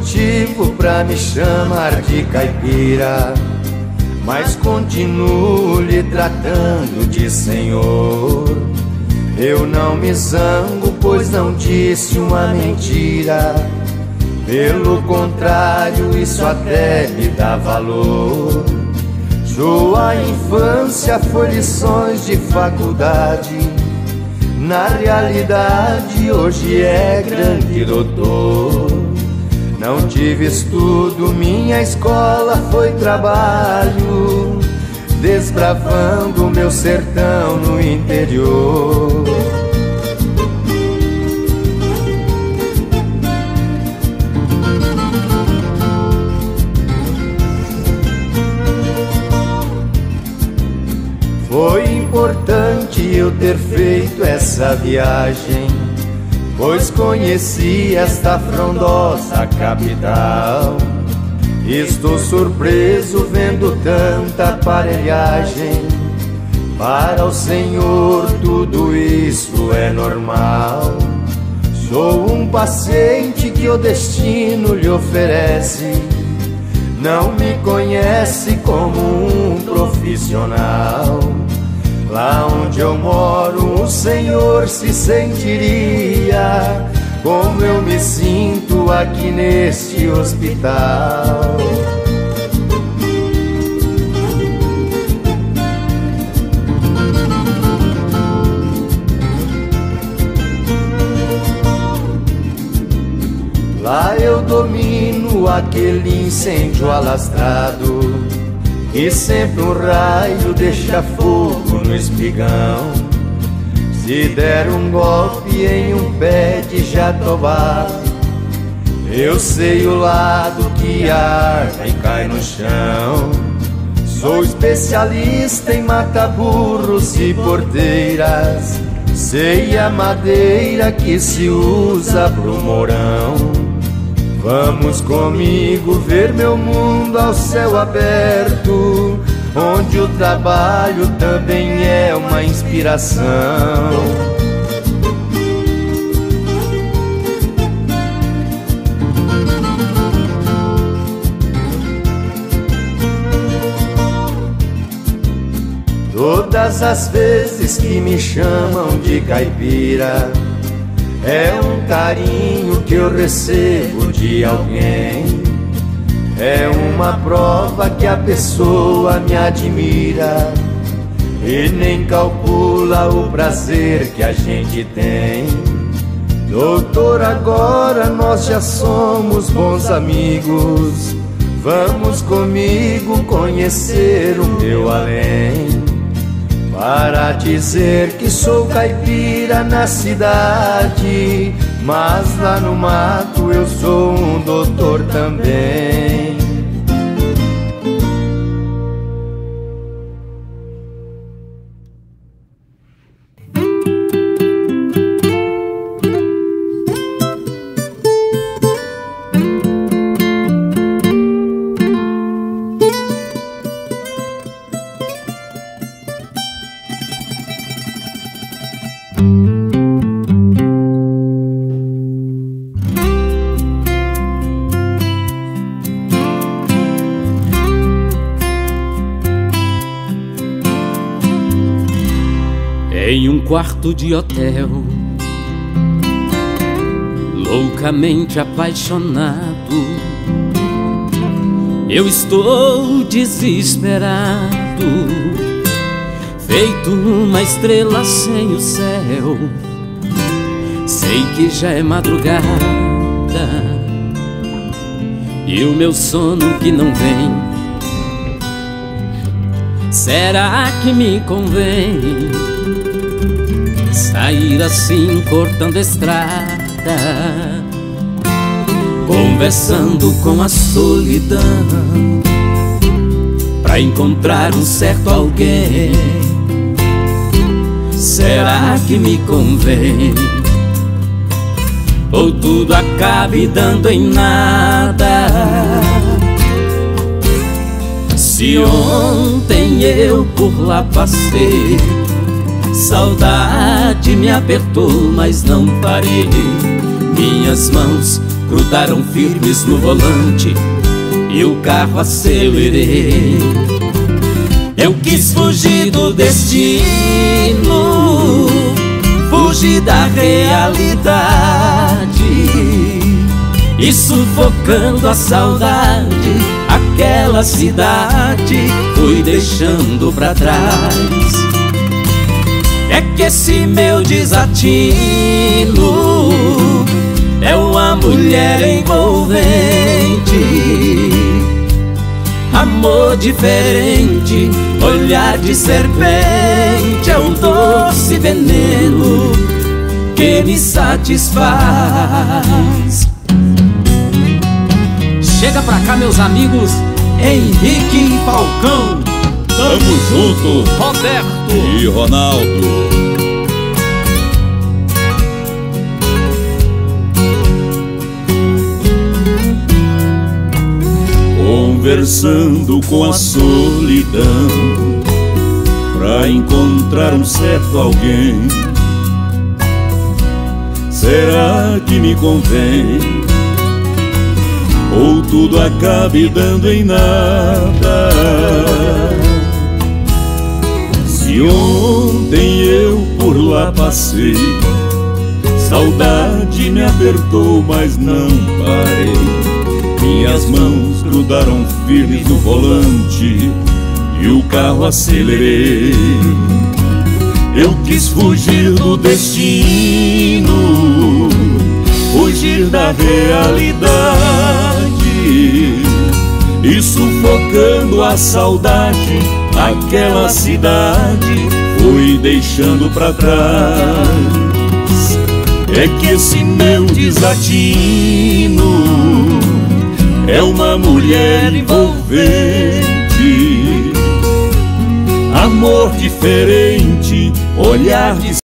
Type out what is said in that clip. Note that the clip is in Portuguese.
motivo pra me chamar de caipira, mas continuo lhe tratando de senhor. Eu não me zango, pois não disse uma mentira. Pelo contrário, isso até me dá valor. Sua infância foi lições de faculdade, na realidade hoje é grande doutor. Não tive estudo, minha escola foi trabalho, desbravando meu sertão no interior. Foi importante eu ter feito essa viagem, pois conheci esta frondosa capital. Estou surpreso vendo tanta aparelhagem. Para o Senhor tudo isso é normal. Sou um paciente que o destino lhe oferece. Não me conhece como um profissional. Lá onde eu moro o Senhor se sentiria como eu me sinto aqui neste hospital. Lá eu domino aquele incêndio alastrado, e sempre um raio deixa fogo no espigão. Se der um golpe em um pé de jatobá, eu sei o lado que arde e cai no chão. Sou especialista em mata-burros e porteiras, sei a madeira que se usa pro morão. Vamos comigo ver meu mundo ao céu aberto, onde o trabalho também é uma inspiração. Todas as vezes que me chamam de caipira, é um carinho que eu recebo de alguém. É uma prova que a pessoa me admira e nem calcula o prazer que a gente tem. Doutor, agora nós já somos bons amigos. Vamos comigo conhecer o meu além, para dizer que sou caipira na cidade, mas lá no mato eu sou um doutor também. Em um quarto de hotel, loucamente apaixonado, eu estou desesperado, feito uma estrela sem o céu. Sei que já é madrugada e o meu sono que não vem. Será que me convém sair assim cortando a estrada, conversando com a solidão, pra encontrar um certo alguém? Será que me convém? Ou tudo acabe dando em nada? Se ontem eu por lá passei, saudade me apertou, mas não parei. Minhas mãos grudaram firmes no volante e o carro acelerei. Eu quis fugir do destino, fugir da realidade, e sufocando a saudade, aquela cidade fui deixando pra trás. É que esse meu desatino é uma mulher envolvente, amor diferente, olhar de serpente, é um doce veneno que me satisfaz. Chega pra cá, meus amigos, Henrique e Falcão. Tamo junto, Roberto e Ronaldo. Conversando com a solidão pra encontrar um certo alguém. Será que me convém? Ou tudo acabe dando em nada? Se ontem eu por lá passei, saudade me apertou, mas não parei. Minhas mãos grudaram firmes no volante e o carro acelerei. Eu quis fugir do destino, fugir da realidade, e sufocando a saudade, aquela cidade fui deixando pra trás. É que esse meu desatino é uma mulher envolvente, amor diferente, olhar de